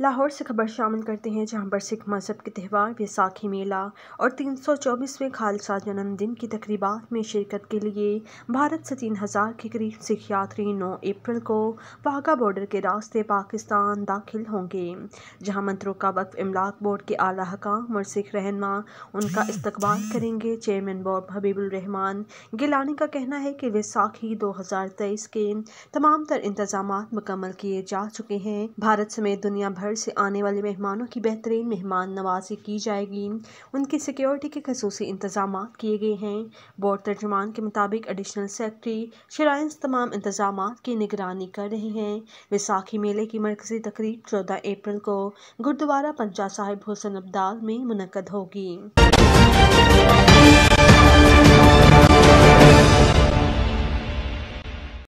लाहौर से खबर शामिल करते हैं, जहां पर सिख मजहब के त्यौहार वैसाखी मेला और 324वें खालसा जन्मदिन की तकरीबात में शिरकत के लिए भारत से 3000 के करीब सिख यात्री 9 अप्रैल को वाघा बॉर्डर के रास्ते पाकिस्तान दाखिल होंगे, जहां मंत्रों का वक्फ इमलाक बोर्ड के आला हकाम और सिख रहनुमा उनका इस्तकबाल करेंगे। चेयरमैन बोर्ड हबीबुर रहमान गिलानी का कहना है कि वैसाखी 2023 के तमाम तर इंतजाम मुकम्मल किए जा चुके हैं। भारत समेत दुनिया भर से आने वाले मेहमानों की बेहतरीन मेहमान नवाजी की जाएगी। उनकी सिक्योरिटी के खसूसी इंतजाम किए गए हैं। बोर्ड तर्जुमान के मुताबिक एडिशनल सेक्रेटरी शराइन्स तमाम इंतजाम की निगरानी कर रहे हैं। वैसाखी मेले की मरकजी तकरीब 14 अप्रैल को गुरुद्वारा पंचा साहिब हुसन अब्दाल में मुनक्कद होगी।